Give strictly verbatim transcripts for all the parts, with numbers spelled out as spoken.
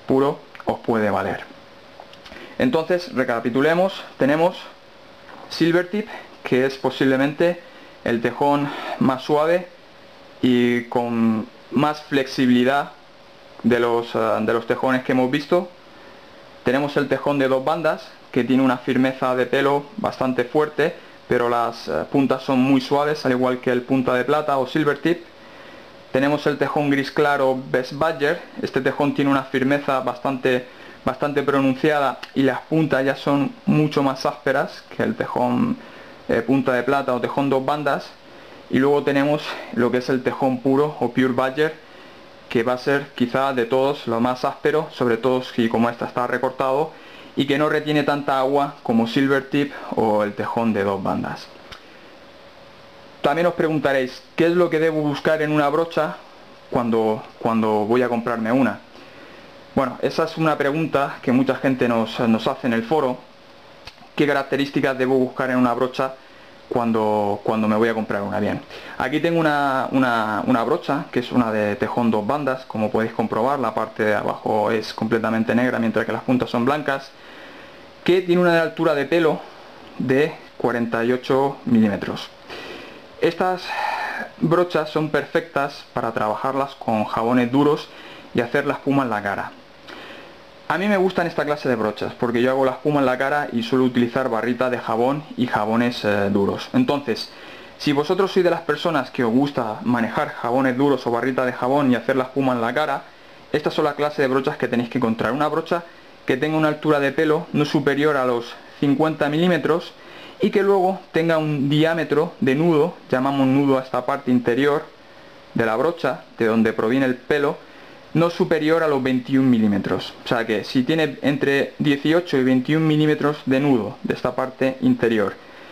puro os puede valer. Entonces, recapitulemos, tenemos Silvertip, que es posiblemente el tejón más suave y con más flexibilidad de los, uh, de los tejones que hemos visto. Tenemos el tejón de dos bandas, que tiene una firmeza de pelo bastante fuerte, pero las uh, puntas son muy suaves, al igual que el punta de plata o Silvertip. Tenemos el tejón gris claro Best Badger. Este tejón tiene una firmeza bastante, bastante pronunciada y las puntas ya son mucho más ásperas que el tejón eh, punta de plata o tejón dos bandas. Y luego tenemos lo que es el tejón puro o Pure Badger, que va a ser quizá de todos lo más áspero, sobre todo si como esta está recortado, y que no retiene tanta agua como Silvertip o el tejón de dos bandas. También os preguntaréis, ¿qué es lo que debo buscar en una brocha cuando, cuando voy a comprarme una? Bueno, esa es una pregunta que mucha gente nos, nos hace en el foro. ¿Qué características debo buscar en una brocha cuando, cuando me voy a comprar una? Bien, aquí tengo una, una, una brocha que es una de tejón dos bandas. Como podéis comprobar, la parte de abajo es completamente negra mientras que las puntas son blancas, que tiene una altura de pelo de cuarenta y ocho milímetros. Estas brochas son perfectas para trabajarlas con jabones duros y hacer la espuma en la cara. A mí me gustan esta clase de brochas porque yo hago la espuma en la cara y suelo utilizar barritas de jabón y jabones eh, duros. Entonces, si vosotros sois de las personas que os gusta manejar jabones duros o barritas de jabón y hacer la espuma en la cara, estas son la clase de brochas que tenéis que encontrar. Una brocha que tenga una altura de pelo no superior a los cincuenta milímetros y que luego tenga un diámetro de nudo, llamamos nudo a esta parte interior de la brocha, de donde proviene el pelo, no superior a los veintiún milímetros. O sea que si tiene entre dieciocho y veintiún milímetros de nudo de esta parte interior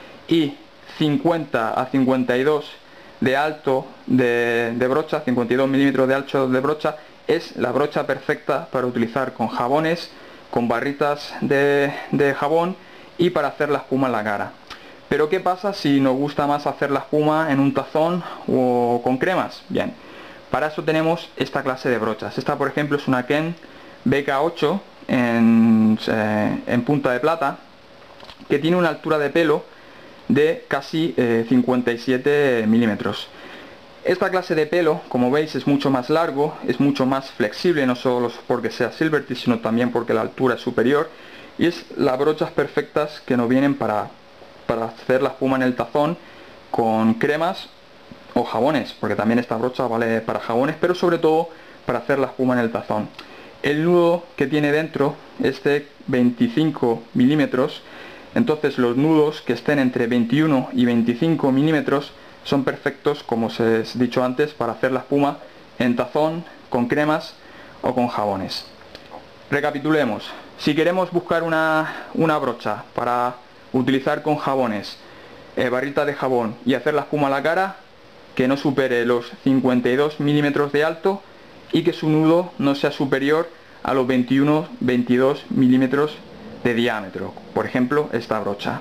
y cincuenta a cincuenta y dos de alto de, de brocha, cincuenta y dos milímetros de ancho de brocha, es la brocha perfecta para utilizar con jabones, con barritas de, de jabón y para hacer la espuma en la cara. Pero ¿qué pasa si nos gusta más hacer la espuma en un tazón o con cremas? Bien, para eso tenemos esta clase de brochas. Esta, por ejemplo, es una Ken B K ocho en, eh, en punta de plata, que tiene una altura de pelo de casi eh, cincuenta y siete milímetros. Esta clase de pelo, como veis, es mucho más largo, es mucho más flexible, no solo porque sea Silvertip, sino también porque la altura es superior, y es las brochas perfectas que nos vienen para, para hacer la espuma en el tazón con cremas o jabones, porque también esta brocha vale para jabones, pero sobre todo para hacer la espuma en el tazón. El nudo que tiene dentro es de veinticinco milímetros, entonces los nudos que estén entre veintiuno y veinticinco milímetros son perfectos, como os he dicho antes, para hacer la espuma en tazón, con cremas o con jabones. Recapitulemos. Si queremos buscar una, una brocha para utilizar con jabones, eh, barrita de jabón y hacer la espuma a la cara, que no supere los cincuenta y dos milímetros de alto y que su nudo no sea superior a los veintiuno a veintidós milímetros de diámetro, por ejemplo esta brocha.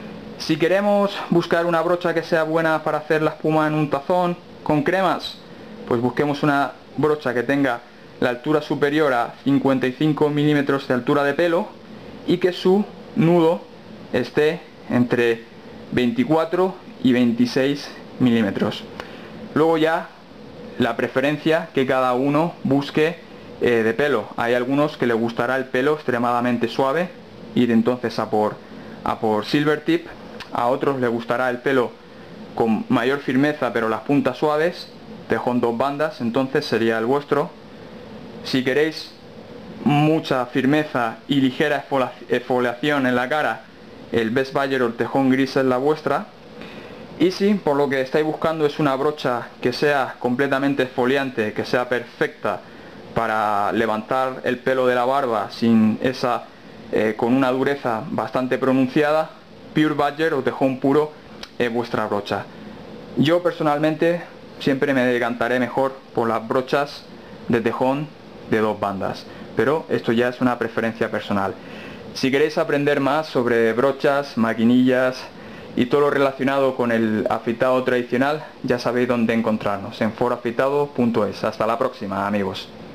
Si queremos buscar una brocha que sea buena para hacer la espuma en un tazón con cremas, pues busquemos una brocha que tenga la altura superior a cincuenta y cinco milímetros de altura de pelo y que su nudo esté entre veinticuatro y veintiséis milímetros. Luego ya la preferencia que cada uno busque eh, de pelo. Hay algunos que les gustará el pelo extremadamente suave, ir entonces a por, a por Silvertip. A otros les gustará el pelo con mayor firmeza pero las puntas suaves, tejón dos bandas, entonces sería el vuestro. Si queréis mucha firmeza y ligera exfoliación en la cara, el Best Badger o el tejón gris es la vuestra. Y si por lo que estáis buscando es una brocha que sea completamente exfoliante, que sea perfecta para levantar el pelo de la barba sin esa, eh, con una dureza bastante pronunciada, Pure Badger o tejón puro es vuestra brocha. Yo personalmente siempre me decantaré mejor por las brochas de tejón de dos bandas, pero esto ya es una preferencia personal. Si queréis aprender más sobre brochas, maquinillas y todo lo relacionado con el afeitado tradicional, ya sabéis dónde encontrarnos, en foro afeitado punto es. Hasta la próxima, amigos.